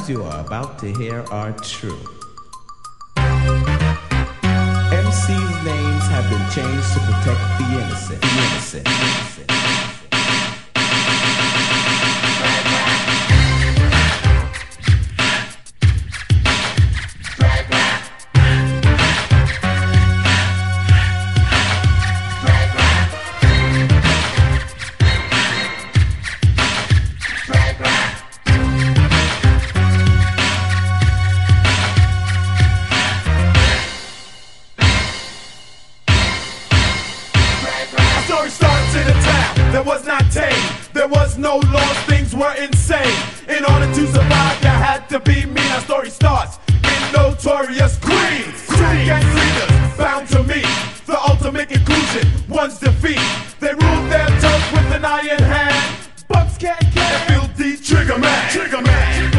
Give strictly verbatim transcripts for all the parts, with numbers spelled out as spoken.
crimes you are about to hear are true. M C's names have been changed to protect the innocent. The innocent. The innocent. That was not tame, there was no laws, things were insane. In order to survive, you had to be me. Our story starts in notorious Queens. Two gang leaders bound to meet the ultimate conclusion, one's defeat. They ruled their tongue with an iron hand. Bucks can't get F L D Trigger Man. Trigger Man.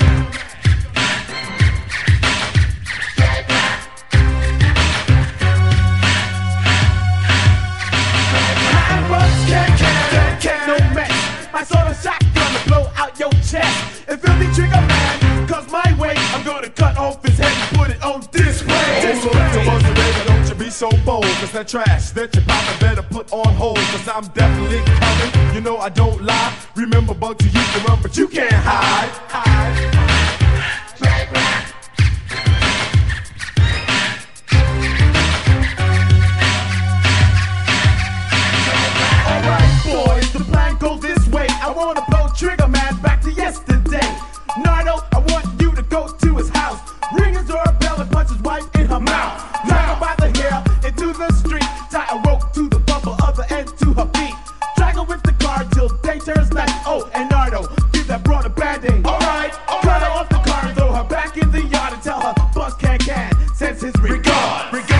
I saw a shotgun to blow out your chest. If you'll be Trigger Man, cause my way, I'm gonna cut off his head and put it on display. Display. So once a day, don't you be so bold, cause that trash that you pop better put on hold, cause I'm definitely coming. You know I don't lie. Remember, Bugs, you used to run, but you can't hide. Hide. I wanna blow Trigger Man back to yesterday. Nardo, I want you to go to his house, ring his doorbell and punch his wife in her mouth. Drag her by the hair into the street, tie a rope to the bumper, other end to her feet. Drag her with the car till day turns night. Oh, and Nardo, give that broad a band-aid. Alright, all cut her off the car and throw her back in the yard and tell her Buzz Can Can sends his regard. Regard.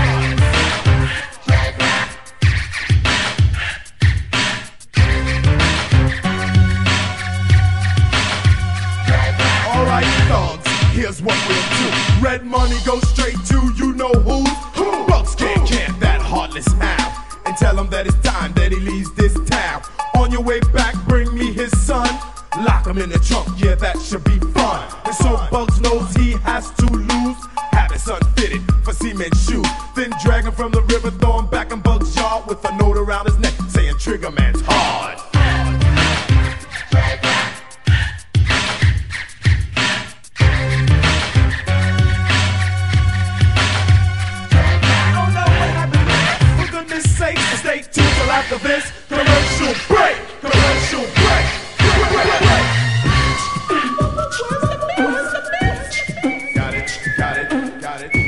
Here's what we'll do. Red money goes straight to you know who. Who? Bucks can't camp that heartless hound and tell him that it's time that he leaves this town. On your way back, bring me his son. Lock him in the trunk, yeah, that should be fun. And so Bugs knows he has to lose. Have his son fitted for cement shoes. Then drag him from the river, throw him back in Bugs' yard with a note around his neck saying Trigger Man's hard. Stay tuned till after this commercial break. Commercial break. Got it, got it, got it.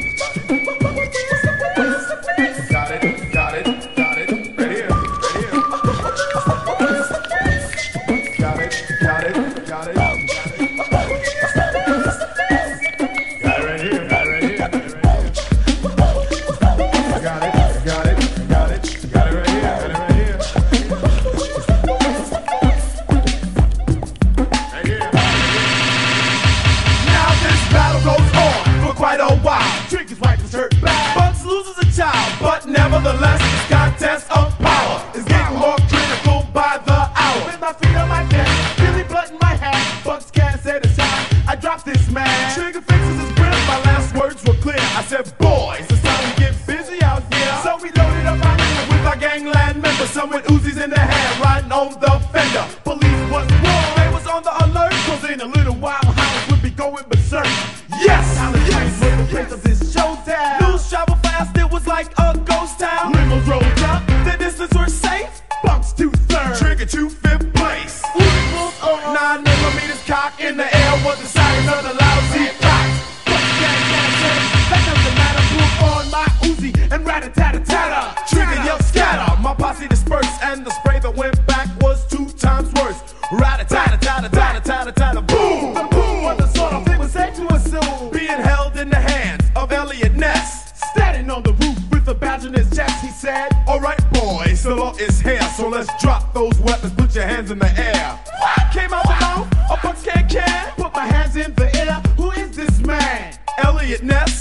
Got it, got it, got it. Right here, right here. Got it, got it, got it. Got it right here, got it right here. Got it, got it, got it. Quite a while, Trigger's wife is hurt bad. Bugs loses a child, but nevertheless, this contest of power is getting more critical by the hour. With my feet on my bed, Billy Blunt in my hand, Bugs can't say the time. I dropped this man. Trigger fixes his grip. My last words were clear. I said, boys, it's time to get busy out here. So we loaded up our nigga with our gangland members, some with Uzis in their hand, riding on the fender. Police was warned, they was on the alert, cause in a little while, house would be going berserk. Yes! Yes! Was the place of this showdown. News travel fast, it was like a ghost town. Limos rolled up, the distance were safe. Bucks to third, Trigger to fifth place. Nine millimeters cock in the air was the siren of the lousy clocks. Bucks gang gang gang, that doesn't matter. Pull on my Uzi and rat-a-tat-a-tat-a. Trigger yelled scatter, my posse dispersed, and the spray that went back was two times worse. Rat-a-tat-a-tat-a-tat-a-tat-a, boom! The boom was the sort of thing was said to assume. Being held in the hands of Elliot Ness, standing on the roof with a badge in his chest, he said, alright boys, the law is here, so let's drop those weapons, put your hands in the air. What? Came out the mouth, a Bucks Can Can, put my hands in the air, who is this man? Elliot Ness, play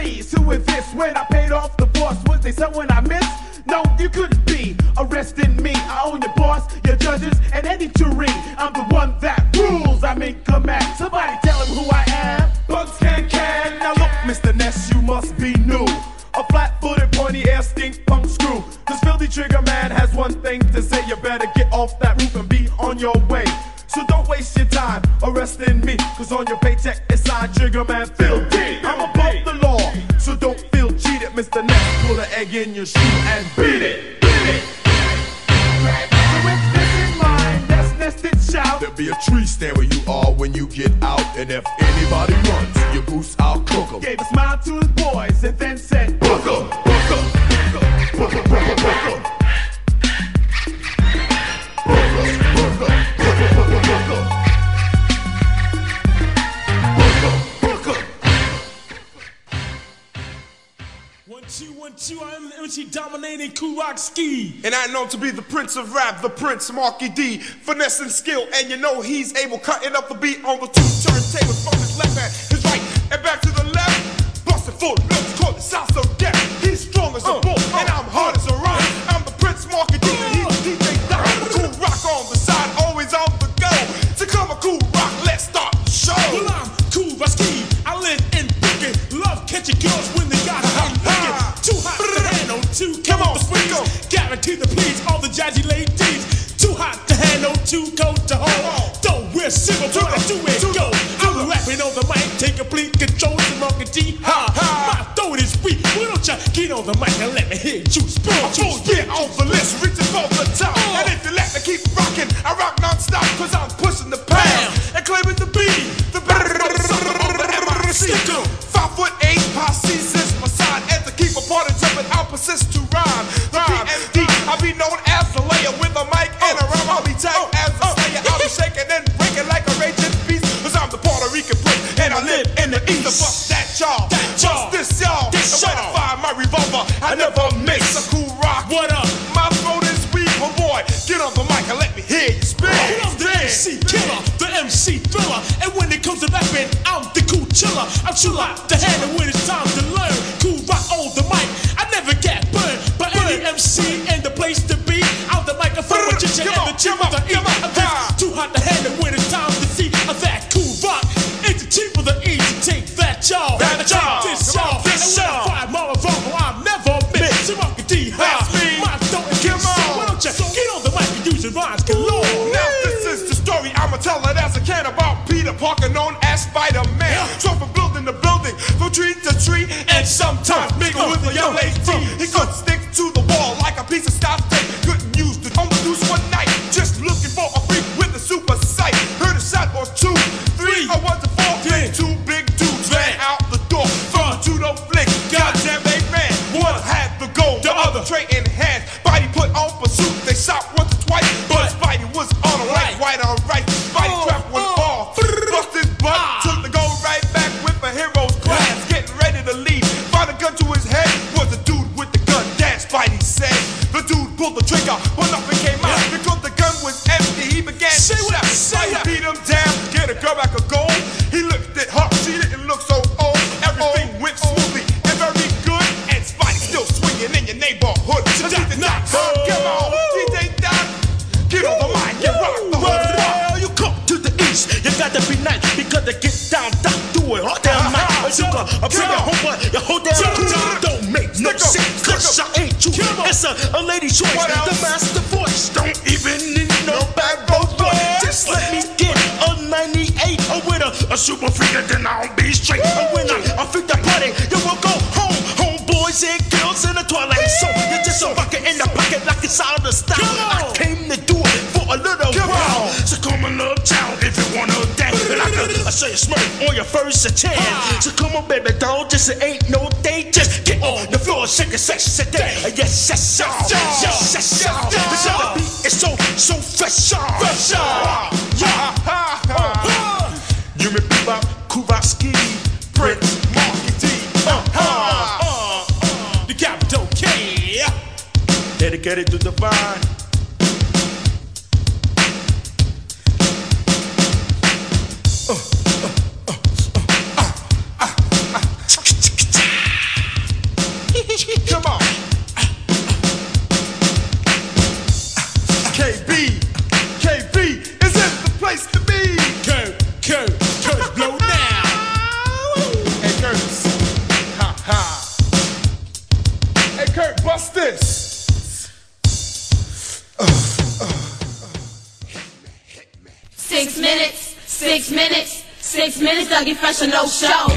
please, who is this? When I paid off the boss, was they someone I missed? No, you couldn't be arresting me. I own your boss, your judges, and any jury. I'm the one that rules, I'm in command. Somebody tell him who I am. Bugs can can. Now look, Mister Ness, you must be new. A flat-footed, pointy-air stink punk screw. This filthy trigger man has one thing to say. You better get off that roof and be on your way. So don't waste your time arresting me, cause on your paycheck it's signed Trigger Man Phil D. I'm above the law, so don't feel cheated. Mister Ness, pull an egg in your shoe and beat it, beat it. So with this in mind, let's nest it shout. There'll be a tree stand where you are when you get out, and if anybody runs your boots, I'll cook 'em. Gave a smile to his boys and then said, Book 'em, book 'em, book 'em, book 'em, book 'em, book 'em. One, two, one, two, I'm the M C dominating Kool Rock Ski. And I know to be the prince of rap, the prince Marky D. Finesse and skill, and you know he's able, cutting up the beat on the two turntables from his left hand, his right, and back to the left. Busted full notes, call it sound so deaf. He's strong as a bull, and I'm hard as a rock. I'm the prince Marky D, and he's the D J Doc. Kool Rock on the side, always on the go. To come a Kool Rock, let's start the show. Well, I'm Kool Rock Ski. I live in Brooklyn. Love catching girls when they got hot and wicked. Too hot to handle, too Come on, squeeze. go. Guarantee the please all the jazzy ladies. Too hot to handle, too cold to hold. Don't wear silver, but I do it go. I'm rapping on the mic, take complete control. The Marky D, ha ha. My throat is weak. Why don't you get on the mic and let me hear you speak? I'm full gear on the list, reaching for the top. Uh. And if you let me keep rocking, I rock non-stop, cause I'm pushing the pound and claiming to be the best motherfucker on the M I C. Five foot eight, posse since my side, and to keep a party jumping, I'll persist to rhyme. The B M D, I'll be known as the layer with a mic and a rhyme. I'll be tagged as a slayer. I'll be shaking and breaking like a raging beast, cause I'm the Puerto Rican prince, and I live in the east. Fuck that y'all, just this y'all. And when I fire my revolver, I never miss a Kool Rock. What up? My throat is weak, oh boy. Get on the mic and let me hear you spit. I'm the M C killer, the M C thriller. And when it comes to rapping, I'm the cool chiller. I'm too hot to handle when it's time to learn. Kool Rock on the mic, I never get burned. But any M C in the place to be, out the microphone with ginger and the chip of the E. I'm just too hot to handle when it's time to see that Kool Rock. It's the cheap of the E to take that y'all. That And y'all. take this Come on, y'all. this And when I y'all. fire my revolver, I'll never miss. So Marky D, ha. That's me. My throat is Come so on. why don't you get on the mic and use your rhymes galore? Now this is the story I'ma tell it as I can about Peter Parker, known as Spider-Man. So from building to building, from tree to tree, and sometimes mingle with a young lady. He could stick to the wall like a piece of Scotch tape. Couldn't use the on the loose one night, just looking for a freak with a super sight. Heard a shot or two, three, I was a four. Then two big dudes ran out the door from a judo flick. Goddamn, they ran. One had the gold, the other tray in hand. Spidey put on pursuit. They shot once or twice, but Spidey was on a right, right on right. Spidey trapped one off, busted butt, took the gold right back with a hero's class. Getting ready to leave, find a gun to his head. Was the dude with the gun? Dad, Spidey said. The dude pulled the trigger, but nothing came out because the gun was empty. He began to shout. Spidey beat him down, get a girl back a gold. He looked at her, she didn't look so old. Everything went smoothly and very good, and Spidey still swinging in your neighborhood. So D J Doc, come on, D J Doc, get on the mic and rock the whole rock. Well, you come to the east, you gotta be nice because they get down, down, do it all damn night. A sugar, a bring it home, but your whole damn crew don't make no sense. Cause I ain't you. It's a, a lady choice, the master voice. Don't even need no back road boy. Just let me get a ninety-eight or with a, a super freaker, then I'll be straight. And when I, I freak the party, you will go home. Homeboys and girls in the toilet. So you're just a bucket in the pocket like it's out of style. I came to do it for a little while. So come on, little town if you wanna dance. And I could I say a smirk on your first chance. So come on, baby, don't just it ain't no day. Just get on the floor, shake a sex today. Yes, yes, y'all. Yes, yes, y'all. The beat is so, so fresh, y'all. Fresh, y'all. Yeah. You may be about Kool Rock Ski, Prince Marky D. Uh-huh. The capital K. Dedicated to Divine. minutes, Dougie Fresh or no show.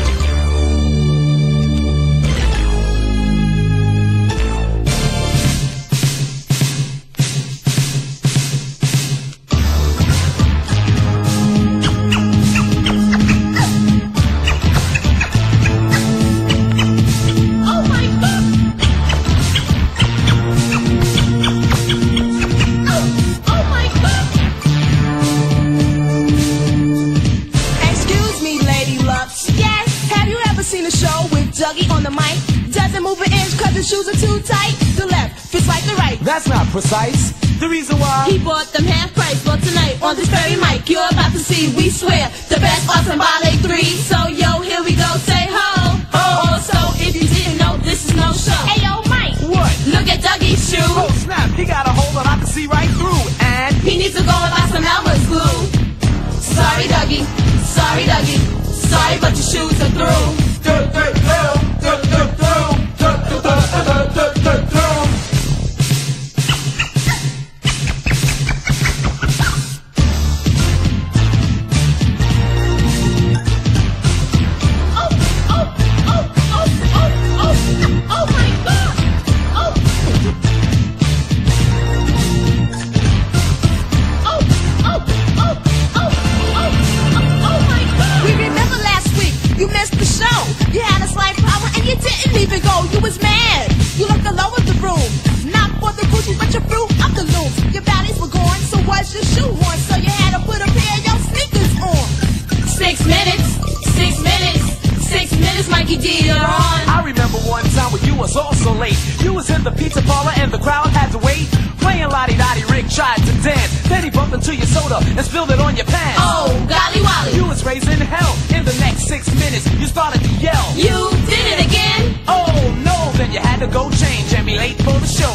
Dougie on the mic doesn't move an inch cause his shoes are too tight. The left fits like the right. That's not precise. The reason why he bought them half price. But tonight on this very mic you're about to see, we swear, the best awesome ballet three. So yo, here we go, say ho. Oh. Also, if you didn't know, this is no show. Hey yo, Mike. What? Look at Dougie's shoe. Oh snap, he got a hole that I can see right through. And he needs to go and buy some Elmer's glue. Sorry Dougie, sorry Dougie, sorry but your shoes are through. Even go, you was mad. You looked alone in the room. Not for the Gucci, but your fruit up the looms. Your valleys were gone, so was your shoe on. So you had to put a pair of your sneakers on. Six minutes, six minutes, six minutes, Mikey D, you're on. I remember one time when you was also late. You was in the pizza parlor and the crowd had to wait. Playing Lottie-Dottie, Rick tried to dance. Then he bumped into your soda and spilled it on your pants. Oh, golly wolly. You was raising hell. In the next six minutes, you started to yell. You did it again? Oh no, then you had to go change and be late for the show.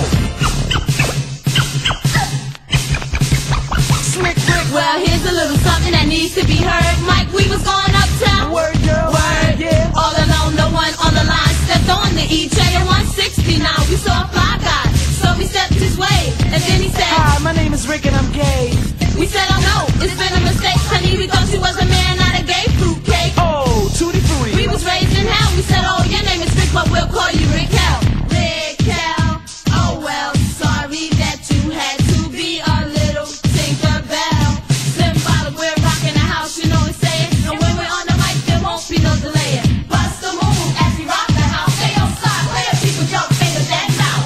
Slick Rick. Well, here's a little something that needs to be heard. Mike, we was going uptown. Word, girl. Word, yeah. All alone, no one on the line. Stepped on the E J at one sixty-nine. We saw a fly guy, so we stepped his way. And then he said, hi, my name is Rick and I'm gay. We said, oh no, it's been a mistake, honey. We thought you was a man, not a gay fruitcake. Oh, tutti frutti. We was raised in hell. We said, oh, your name is Rick, but we'll call you Rick Hell. Rick Hell. Oh well, sorry that you had to be a little Tinkerbell. Symbolic, we're rocking the house, you know what I'm saying. And when we're on the mic, there won't be no delay. Bust the move as we rock the house. Hey, yo, side, where people jump fingers that mouth.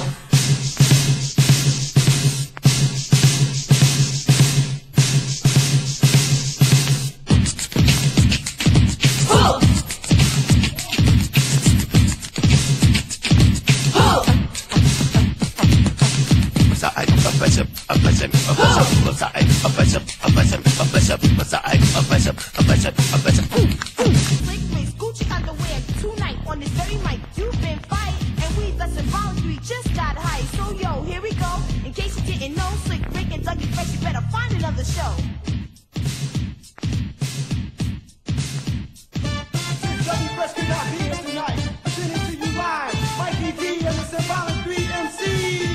Gucci underwear tonight on this very mic. You've been fighting, and we the symbology just got high. So yo, here we go. In case you didn't know, Slick Rick and Dougie Fresh, you better find another show. Dougie Fresh cannot be here tonight. I'm sending to you live. Mikey D and the Symbolic three M C.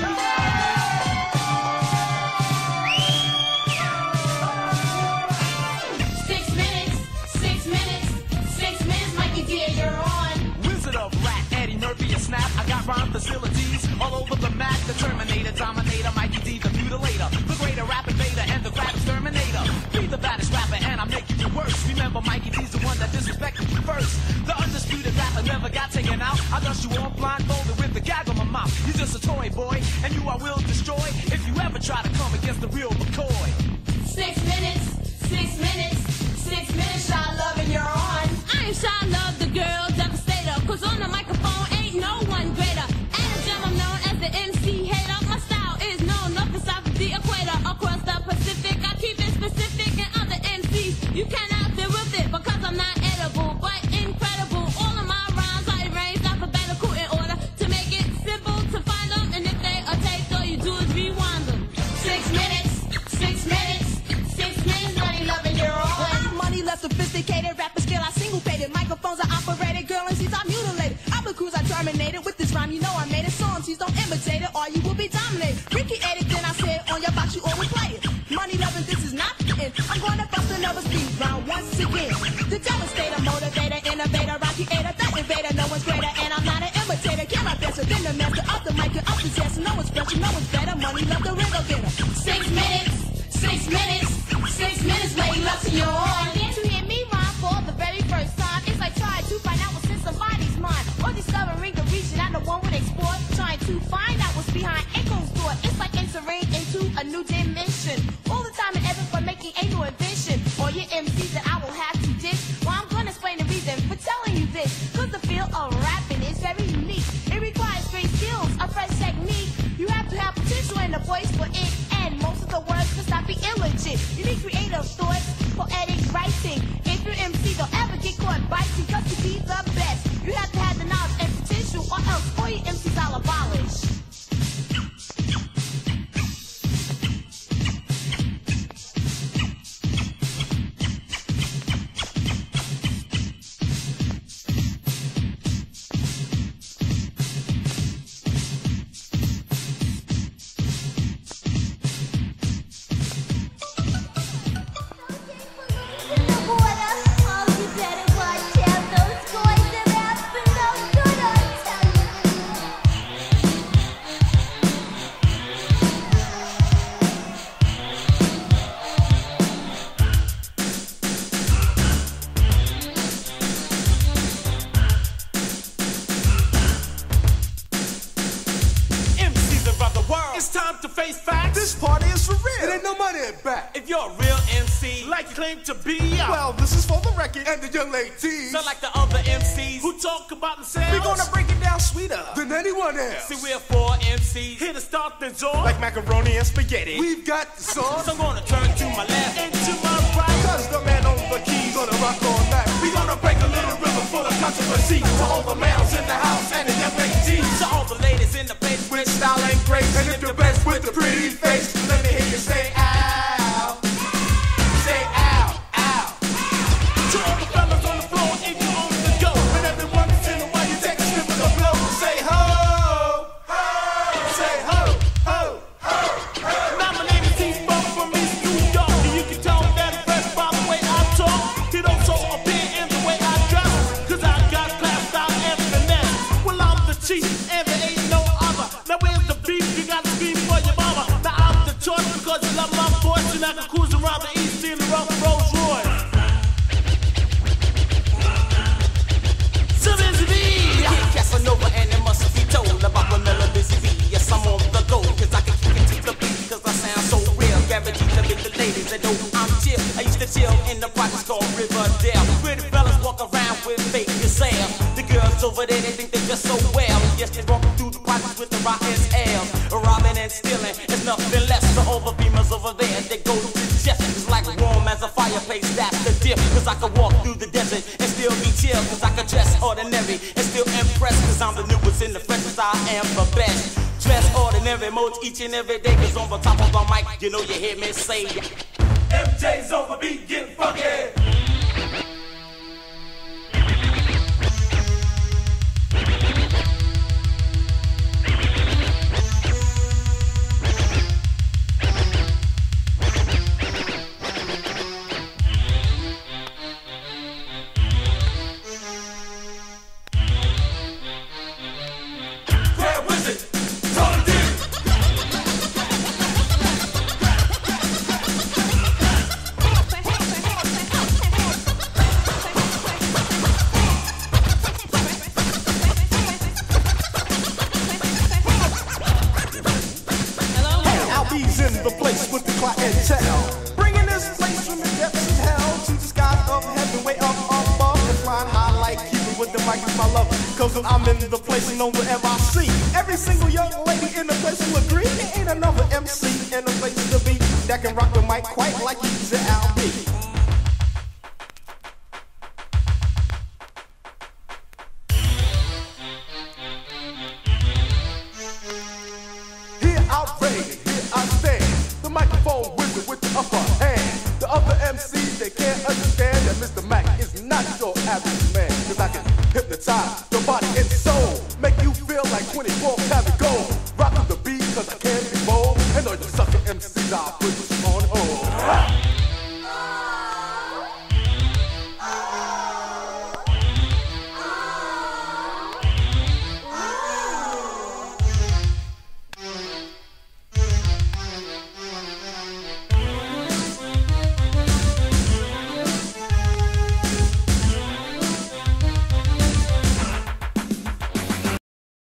Six minutes, six minutes, six minutes, Mikey D, you're on. Wizard of Rap, Eddie Murphy, a snap. I got rhyme facilities all over the map. The Terminator, Dominator, Mikey D, the mutilator, the greater rap invader, and the rap exterminator. Be the baddest rapper, and I'm making you worse. Remember, Mikey D's the one that disrespected you first. The undisputed rapper never got taken out. I dust you off blindfolded with the gag on my mouth. You're just a toy boy, and you I will destroy if you ever try to come against the real McCoy. Six minutes, six minutes, six minutes, Shy Love, and you're on. I am Shy Love, the girl devastator. Cause on the microphone ain't no one greater. And a gem, I'm known as the M C hater. My style is known up and south of the equator. Across the Pacific, I keep it specific. And other M Cs, you cannot deal with it. Because I'm not edible, but incredible. All of my rhymes are arranged alphabetical in order to make it simple to find them. And if they are taped, all you do is rewind them. Six minutes, six minutes, six minutes, Money Loving, you're on. Well, I'm money less sophisticated, rapper skill I single-pated. Microphones are operated, girl and she's I mutilated. I'm the crews I terminated with this rhyme, you know I made it. Songs, don't imitate it or you will be dominated. Ricky ate it, then I said on your box you always play it. Money Loving, this is not the end. I'm gonna bust another speed round once again. The devastator. innovator, no one's greater, and I'm not an imitator. Can I better than the master of the mic? I'm possessed, no one's special, no one's better. Money, love the rhythm getter. Six minutes, six minutes, six minutes, make love to your horn. Can't you hear me rhyme for the very first time? It's like trying to find out what's in somebody's mind, or discovering the region I know one would explore. Trying to find out what's behind Echo's door. It's like entering into a new dimension. All the time and effort for making a new invention. All your M Cs that I will have to dish. Well, I'm gonna explain the reason for telling you this. Cause the field of rapping is very unique. It requires great skills, a fresh technique. You have to have potential and a voice for it. And most of the words must not be illegit. You need creative thoughts, poetic writing. If your M C don't ever get caught biting, cause to be the best, you have to have the knowledge and potential, or else all your M Cs I'll abolish. This party is for real. It ain't no money in back. If you're a real M C, like you claim to be, uh, Well, this is for the record and the young ladies. not like the other M Cs who talk about themselves. We're gonna break it down sweeter than anyone else. See, we're four M Cs here to start things off Like macaroni and spaghetti. We've got the sauce. So I'm gonna turn to my left and to my right. Cause the man on the keys gonna rock all night. We gonna break a little rhythm full of controversy. To all the males in the house and the young ladies. To all the ladies in the place With style and grace. And if you're blessed with a pretty face, let me hear you say ow. Say ow, ow. to all the fellas on the floor if you on the go. When everyone is in the while you take a sip of the blow. Say ho, ho. Say ho, ho, ho, ho. Now my name is T-Funk from East New York, and you can tell that I'm impressed by the way I talk. It also appear in the way I dress, cause I got class, style, and finesse. Well, I'm the chief, and there ain't no other. Now where's the beef? You got to scream for your mama. Now I'm the choice because you love my voice, and I can cruise around the East in the rough Rolls Royce. So busy bee, Casanova, and it must be told about Pamela Busy Bee. Yes, I'm on the go, cause I can kick it to the beat, cause I sound so real. Guaranteed to make the ladies that know I'm chill. I used to chill in the projects called Riverdale, where the fellas walk around with fake yourself. The girls over there, they think they're just so well. Yes, they walk through the projects with the rotten L's. Robbing and stealing, it's nothing less. The overbeamers over there, they go to chest. It's like warm as a fireplace, that's the dip. Cause I can walk through the desert and still be chill. Cause I can dress ordinary and still impress. Cause I'm the newest in the freshest, I am the best. Dress ordinary modes each and every day. Cause on the top of my mic, you know you hear me say M J's on the beat, getting funky. Where is it? Tell it in. Albie's in the place with the clientele, bringing this place from the depths of hell to the sky of heaven, way up above, and flying high like Cupid with the mic is my love. Cause when I'm in the place and on the M I C, every single young lady in the place will agree. There ain't another M C in the place to be that can rock the mic quite like Easy Albie. Here I reign, here I stand, the microphone wizard with the upper hand. The other M C